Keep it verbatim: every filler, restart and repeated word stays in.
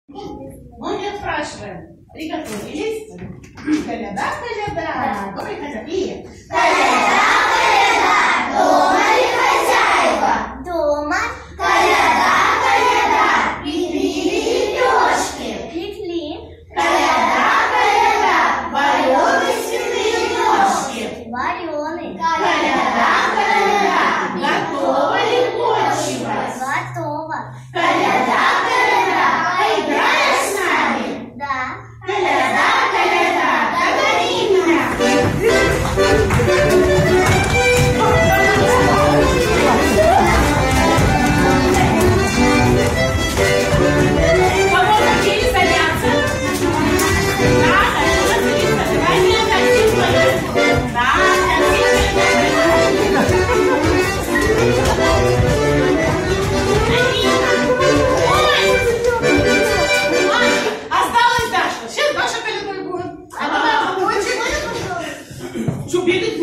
Мы не спрашиваем. Приготовились? Коляда, коляда, дома ли хозяева? Коляда, коляда, дома ли хозяева? Дома. Коляда, коляда, пекли лепешки. Пекли. Коляда, коляда, вареные свиные ножки. Вареные. Коляда, коляда, готова ли почва? Готова. Коляда, коляда, поиграешь с нами? Да. Коляда, коляда, догони меня. Кого хотели заняться? Да, конечно, садиться. Давай не отойти. Да, осталось Даша. Сейчас Даша колядой будет. А давай, что бегать